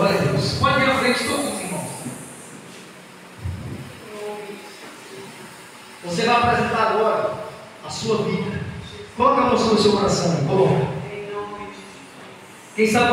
Glória a Deus. Pode ir à frente todos, irmãos. Você vai apresentar agora a sua vida. Coloca a mão sobre o seu coração. Coloca. Quem sabe